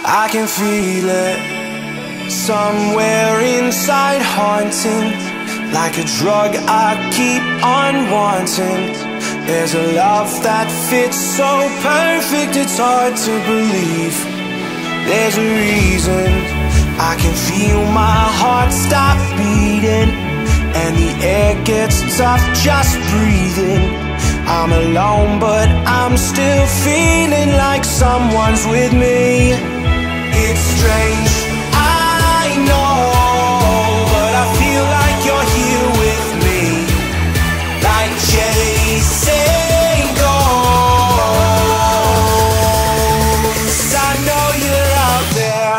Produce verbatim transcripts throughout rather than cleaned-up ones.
I can feel it somewhere inside, haunting, like a drug I keep on wanting. There's a love that fits so perfect, it's hard to believe. There's a reason I can feel my heart stop beating, and the air gets tough just breathing. I'm alone, but I'm still feeling like someone's with me. It's strange, I know, but I feel like you're here with me, like chasing ghosts. I know you're out there.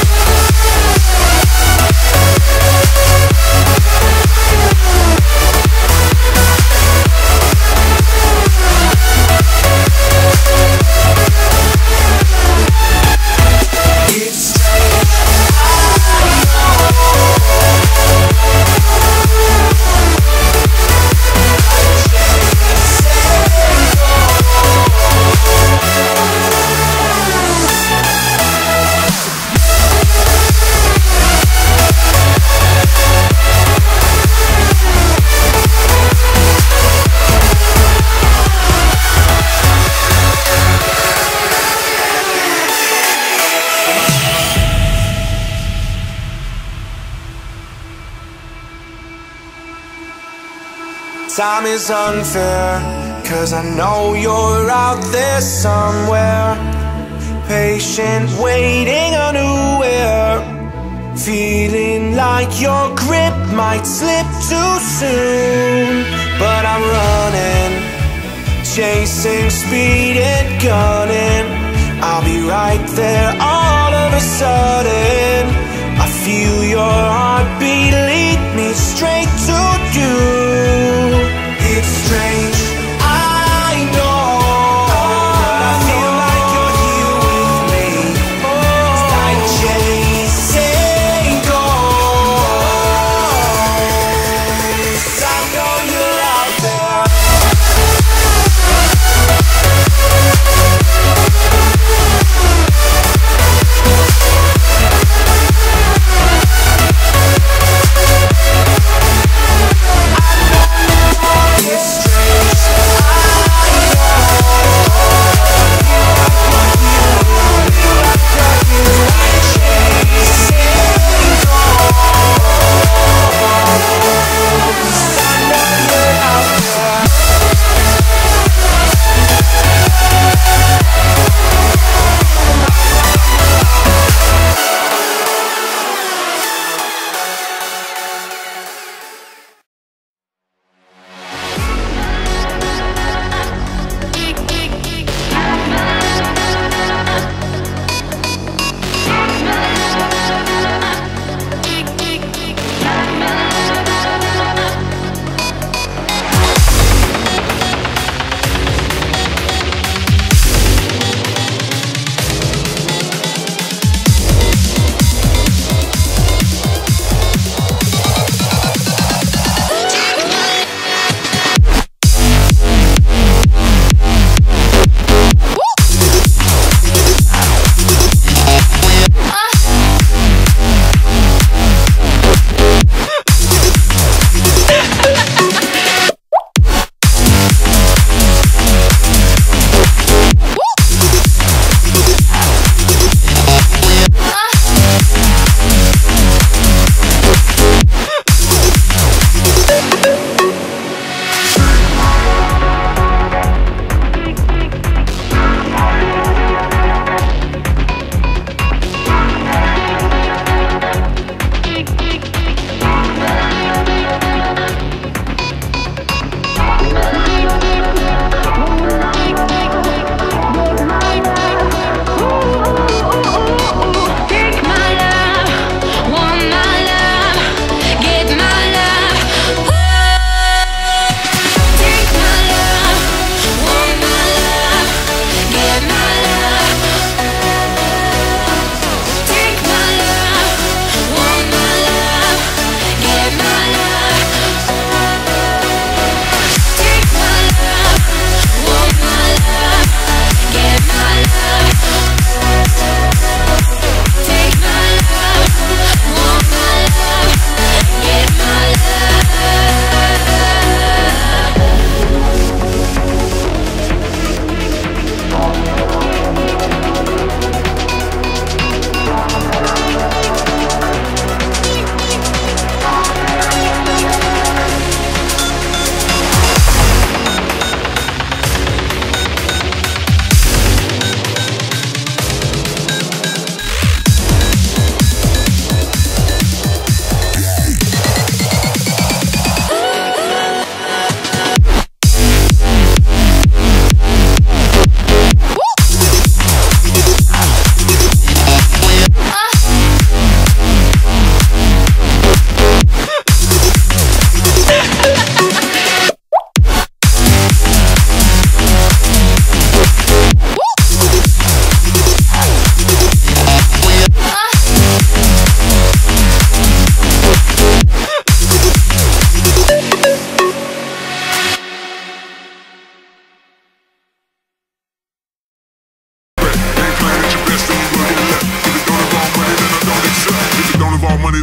Time is unfair, 'cause I know you're out there somewhere, patient, waiting unaware, feeling like your grip might slip too soon. But I'm running, chasing speed and gunning. I'll be right there all of a sudden. I feel your heartbeat lead me straight to you. It's strange, I know, but I feel like you're here with me. It's like chasing ghosts. I know you're out there. I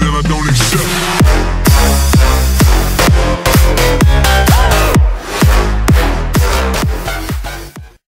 that I don't accept.